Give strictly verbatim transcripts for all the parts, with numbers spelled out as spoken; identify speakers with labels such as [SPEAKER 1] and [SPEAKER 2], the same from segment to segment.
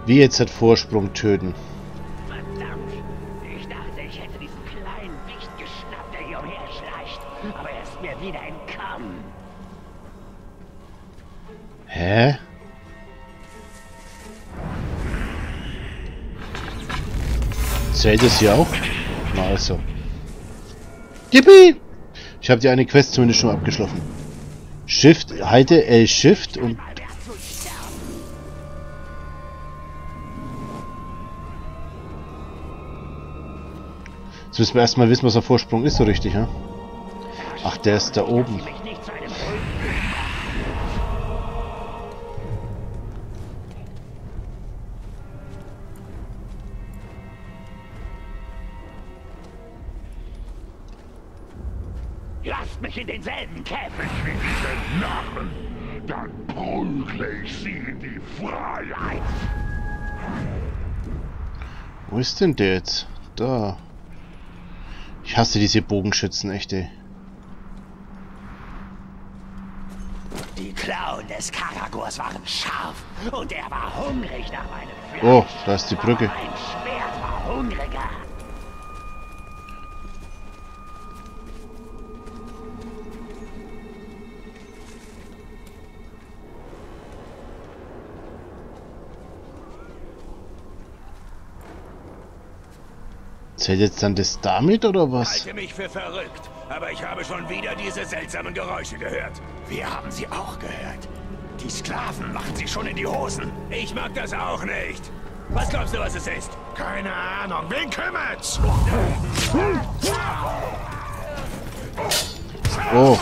[SPEAKER 1] Wie jetzt hat Vorsprung töten.
[SPEAKER 2] Verdammt! Ich dachte, ich hätte diesen kleinen Wicht geschnappt, der hier umherschleicht. Aber er ist mir wieder entkommen.
[SPEAKER 1] Hä? Zählt es hier auch? Na also. Yippie! Ich habe die eine Quest zumindest schon abgeschlossen. Shift, halte L Shift und... Jetzt müssen wir erstmal wissen, was der Vorsprung ist, so richtig, ja? Ach, der ist da oben.
[SPEAKER 2] Lasst mich in denselben Käfig!
[SPEAKER 3] Diese Narren, dann prügle ich sie in die Freiheit.
[SPEAKER 1] Wo ist denn der jetzt? Da. Ich hasse diese Bogenschützen, echt, ey.
[SPEAKER 2] Die Klauen des Karagors waren scharf und er war hungrig nach meinem Fleisch.
[SPEAKER 1] Oh, da ist die Brücke.
[SPEAKER 2] Aber mein Schwert war hungriger.
[SPEAKER 1] Zählt jetzt dann das damit, oder was?
[SPEAKER 4] Ich halte mich für verrückt, aber ich habe schon wieder diese seltsamen Geräusche gehört.
[SPEAKER 2] Wir haben sie auch gehört. Die Sklaven machen sie schon in die Hosen.
[SPEAKER 4] Ich mag das auch nicht. Was glaubst du, was es ist?
[SPEAKER 3] Keine Ahnung, wen kümmert's?
[SPEAKER 1] Oh.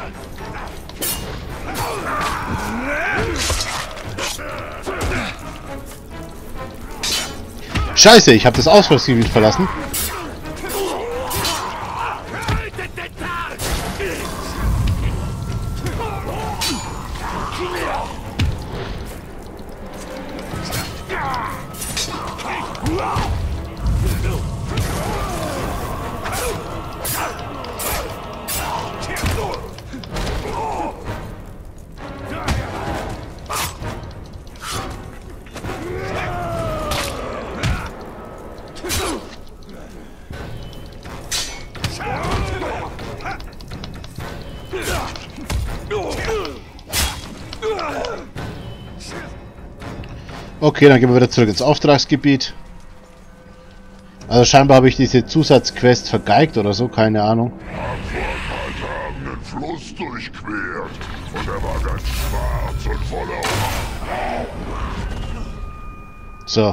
[SPEAKER 1] Scheiße, ich habe das Ausflugsgebiet verlassen. Okay, dann gehen wir wieder zurück ins Auftragsgebiet. Also scheinbar habe ich diese Zusatzquest vergeigt oder so, keine Ahnung.
[SPEAKER 3] Hab vor ein paar Tagen den Fluss durchquert und er war ganz schwarz und voller...
[SPEAKER 1] So.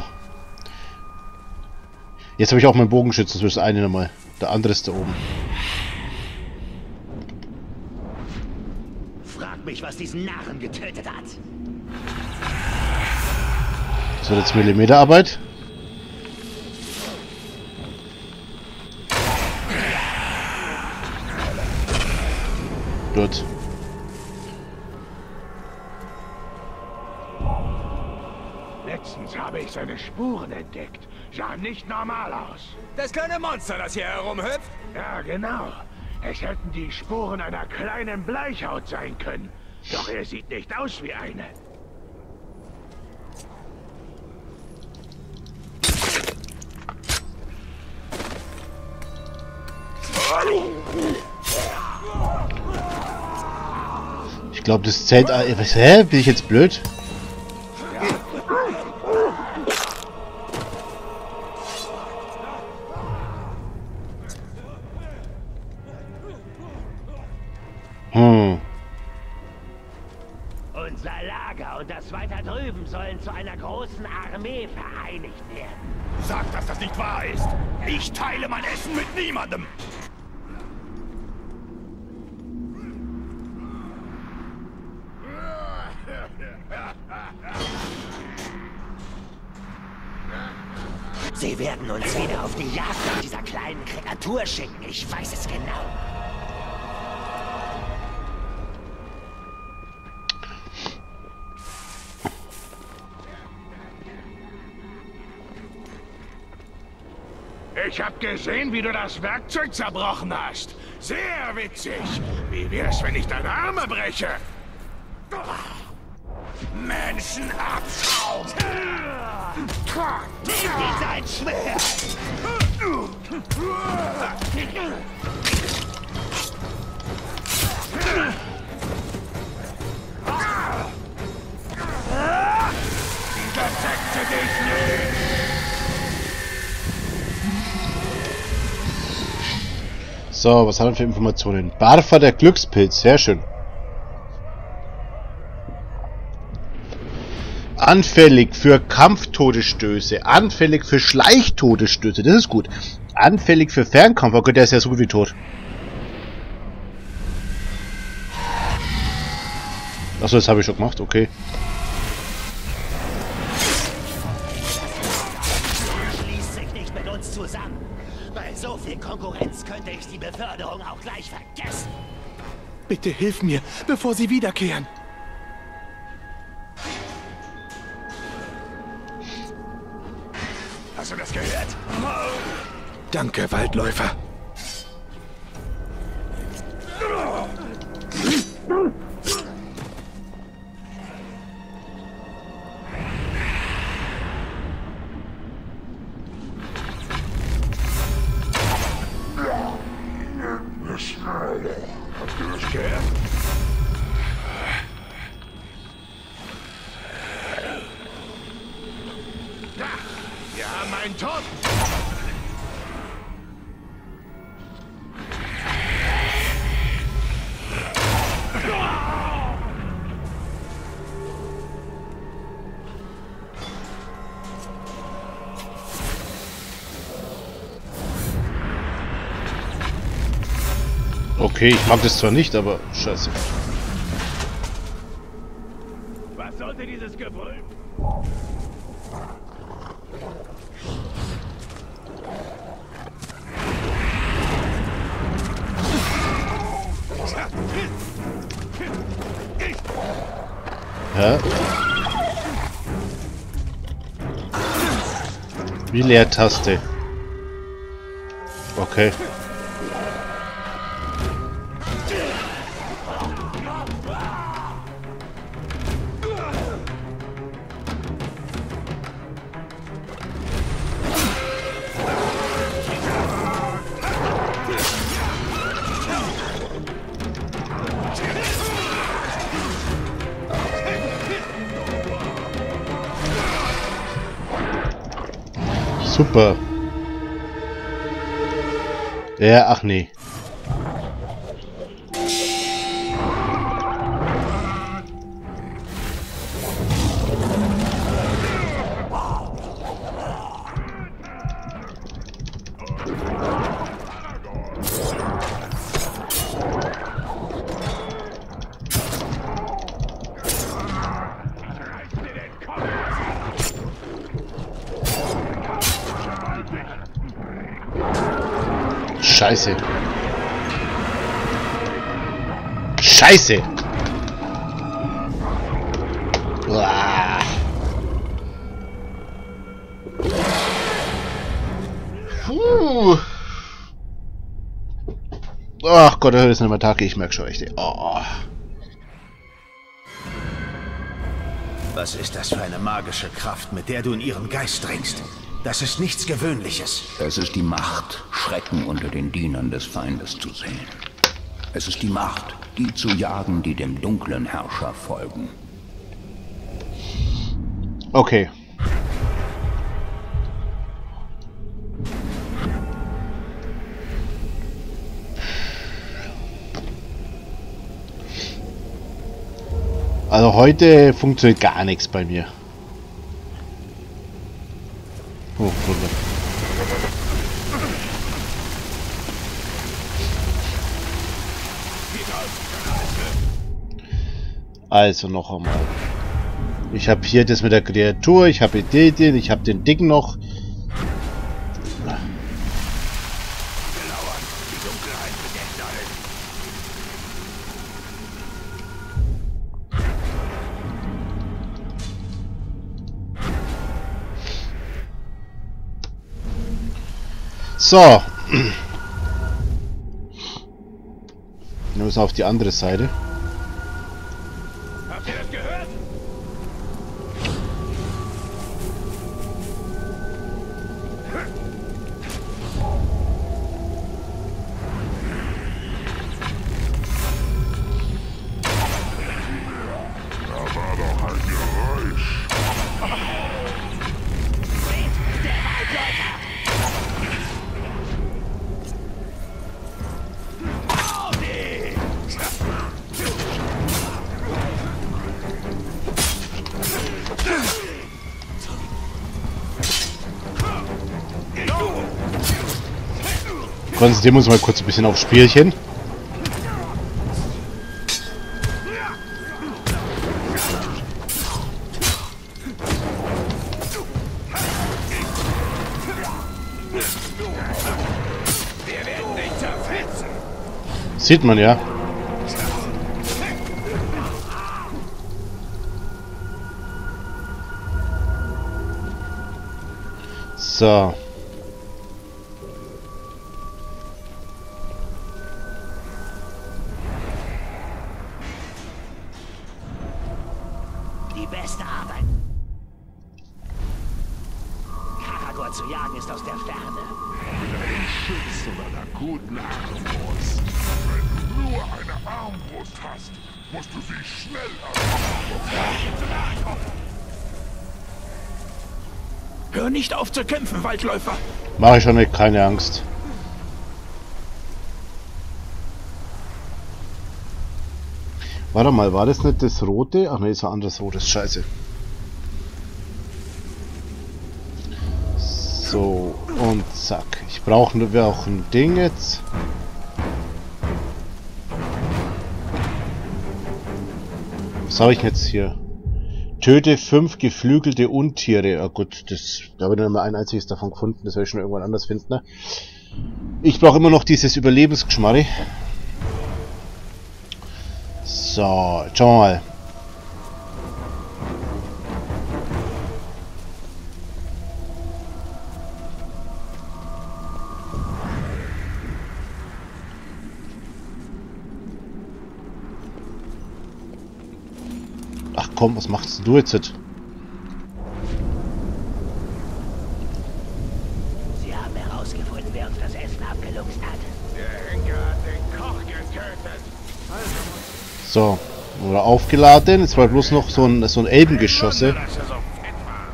[SPEAKER 1] Jetzt habe ich auch meinen Bogenschützen, das ist das eine nochmal. Der andere ist da oben.
[SPEAKER 2] Frag mich, was diesen Narren getötet hat.
[SPEAKER 1] So, jetzt Millimeterarbeit. Gut.
[SPEAKER 3] Letztens habe ich seine Spuren entdeckt. Sah nicht normal aus.
[SPEAKER 4] Das kleine Monster, das hier herumhüpft?
[SPEAKER 3] Ja, genau. Es hätten die Spuren einer kleinen Bleichhaut sein können. Doch er sieht nicht aus wie eine.
[SPEAKER 1] Ich glaube, das zählt... äh, Was, hä? Bin ich jetzt blöd? Hm.
[SPEAKER 2] Unser Lager und das weiter drüben sollen zu einer großen Armee vereinigt werden.
[SPEAKER 4] Sag, dass das nicht wahr ist. Ich teile mein Essen mit niemandem.
[SPEAKER 2] Sie werden uns wieder auf die Jagd nach dieser kleinen Kreatur schicken. Ich weiß es genau.
[SPEAKER 3] Ich hab gesehen, wie du das Werkzeug zerbrochen hast. Sehr witzig. Wie wär's, wenn ich deine Arme breche?
[SPEAKER 4] Menschenabschaum! Nimm dir sein Schwert!
[SPEAKER 3] Versetzte dich nicht!
[SPEAKER 1] So, was haben wir für Informationen? Barfa, der Glückspilz, sehr schön. Anfällig für Kampftodesstöße, anfällig für Schleichtodesstöße, das ist gut. Anfällig für Fernkampf, okay, der ist ja so gut wie tot. Achso, das habe ich schon gemacht, okay.
[SPEAKER 2] Schließt sich nicht mit uns zusammen. Bei so viel Konkurrenz könnte ich die Beförderung auch gleich vergessen.
[SPEAKER 3] Bitte hilf mir, bevor sie wiederkehren.
[SPEAKER 4] Hast du das gehört?
[SPEAKER 3] Danke, Waldläufer.
[SPEAKER 4] Hast du das gehört?
[SPEAKER 3] Da, wir haben einen Toten.
[SPEAKER 1] Okay, ich mag das zwar nicht, aber scheiße.
[SPEAKER 3] Was sollte dieses Gebrüll?
[SPEAKER 1] Hä? Wie Leertaste. Okay. Super. Ja, ach nee. Scheiße. Scheiße. Uah. Puh. Ach Gott, das ist eine Attacke, ich merke schon echt. Oh.
[SPEAKER 5] Was ist das für eine magische Kraft, mit der du in ihren Geist dringst? Das ist nichts Gewöhnliches.
[SPEAKER 6] Es ist die Macht, Schrecken unter den Dienern des Feindes zu sehen. Es ist die Macht, die zu jagen, die dem dunklen Herrscher folgen.
[SPEAKER 1] Okay. Also heute funktioniert gar nichts bei mir. Oh, Wunder. Also noch einmal. Ich habe hier das mit der Kreatur, ich habe den, ich habe den Dicken noch. So. Wir müssen auf die andere Seite.
[SPEAKER 3] Habt ihr das gehört?
[SPEAKER 1] konzentrieren wir uns mal kurz ein bisschen aufs Spielchen. Sieht man ja. So.
[SPEAKER 2] Die beste Arbeit. Karagor zu jagen ist aus der Ferne.
[SPEAKER 7] Schützen einer guten Armbrust. Wenn du nur eine Armbrust hast, musst du sie schnell erobern.
[SPEAKER 5] Hör nicht auf zu kämpfen, Waldläufer!
[SPEAKER 1] Mach ich schon nicht, keine Angst. Warte mal, war das nicht das rote? Ach ne, ist ein anderes rotes, scheiße. So, und zack. Ich brauche nur auch ein Ding jetzt. Was habe ich jetzt hier? Töte fünf geflügelte Untiere. Ja gut, das, da habe ich noch mal ein einziges davon gefunden. Das werde ich schon irgendwann anders finden. Ne? Ich brauche immer noch dieses Überlebensgeschmarri. So, jetzt schauen wir mal. Ach komm, was machst du jetzt?
[SPEAKER 2] Sie haben herausgefunden, wer uns das Essen abgeluchst hat.
[SPEAKER 3] Der Henker hat den Koch getötet.
[SPEAKER 1] So, oder aufgeladen. Jetzt war bloß noch so ein, so ein Elbengeschosse.
[SPEAKER 3] Dass er so fett war.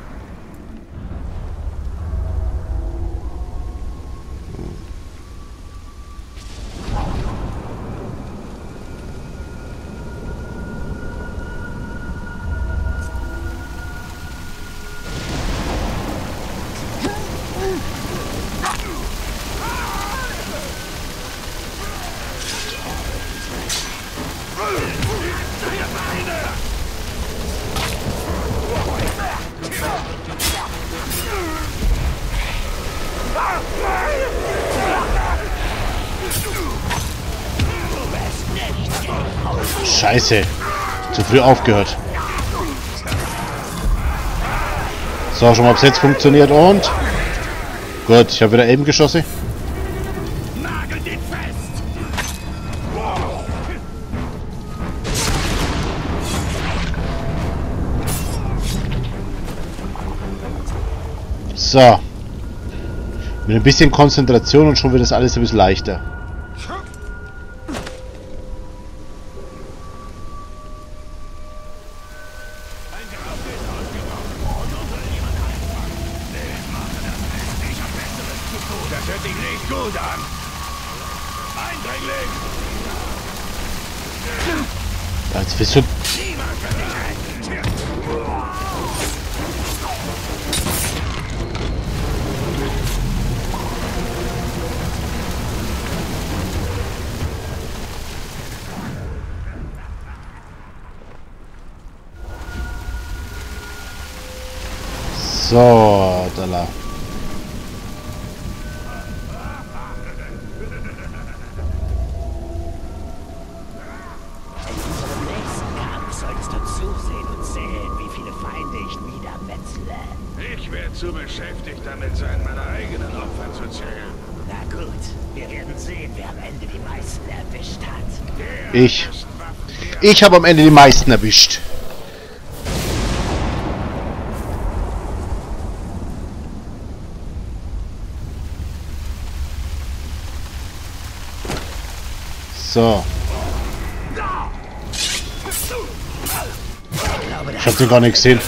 [SPEAKER 1] Scheiße. Zu früh aufgehört. So, schon mal, ob es jetzt funktioniert und... Gut, ich habe wieder Elbengeschosse.
[SPEAKER 3] Nagelt ihn fest!
[SPEAKER 1] So. Mit ein bisschen Konzentration und schon wird das alles ein bisschen leichter.
[SPEAKER 3] Das hört sich nicht gut an. Eindringling!
[SPEAKER 1] Jetzt bist du...
[SPEAKER 3] Niemand kann dich retten!
[SPEAKER 1] So, da la.
[SPEAKER 2] In unserem nächsten Kampf solltest du zusehen und sehen, wie viele Feinde ich niedermetzle.
[SPEAKER 3] Ich werde zu beschäftigt damit sein, meine eigenen Opfer zu zählen.
[SPEAKER 2] Na gut, wir werden sehen, wer am Ende die meisten erwischt hat.
[SPEAKER 3] Der
[SPEAKER 1] Ich.
[SPEAKER 3] am besten Waffen, der
[SPEAKER 1] Ich habe am Ende die meisten erwischt. So. Ich hab den gar nicht gesehen.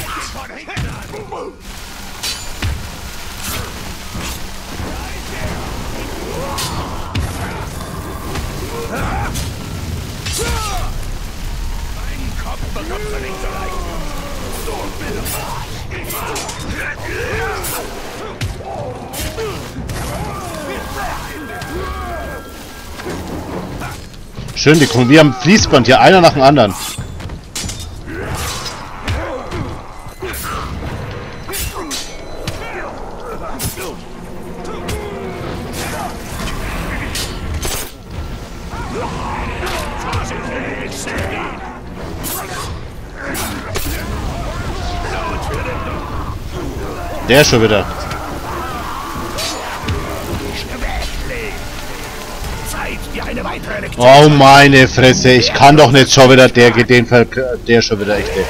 [SPEAKER 1] Schön, die kommen wie am Fließband hier, einer nach dem anderen. Der schon wieder. Oh meine Fresse, ich kann doch nicht schon wieder der geht den Ver der schon wieder echte.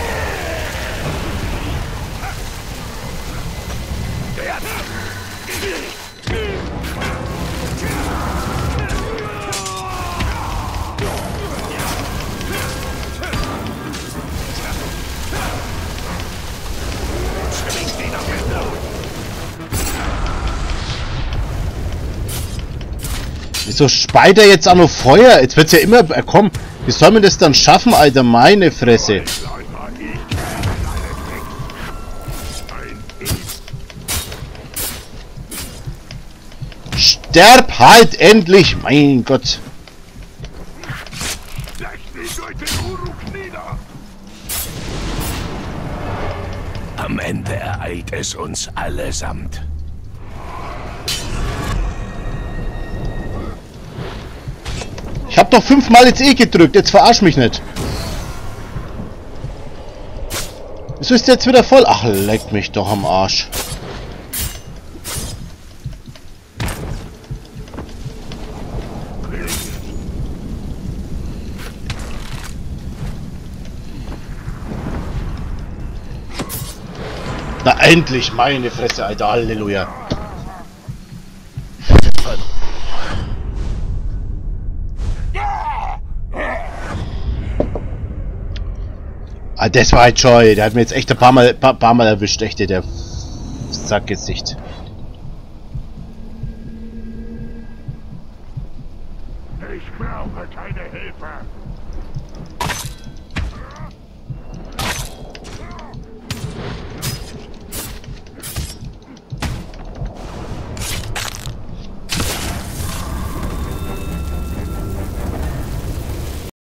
[SPEAKER 1] Wieso speit er jetzt auch noch Feuer? Jetzt wird's ja immer... Äh, komm, wie soll man das dann schaffen, Alter? Meine Fresse. Sterb halt endlich! Mein Gott.
[SPEAKER 4] Am Ende ereilt es uns allesamt.
[SPEAKER 1] Ich hab doch fünfmal jetzt eh gedrückt, jetzt verarsch mich nicht. Wieso ist der jetzt wieder voll? Ach, leck mich doch am Arsch. Na endlich, meine Fresse, Alter, Halleluja. Ah, das war halt scheu. Der hat mir jetzt echt ein paar Mal, paar, paar Mal erwischt. Echt, der Sackgesicht.
[SPEAKER 3] Ich brauche keine Hilfe.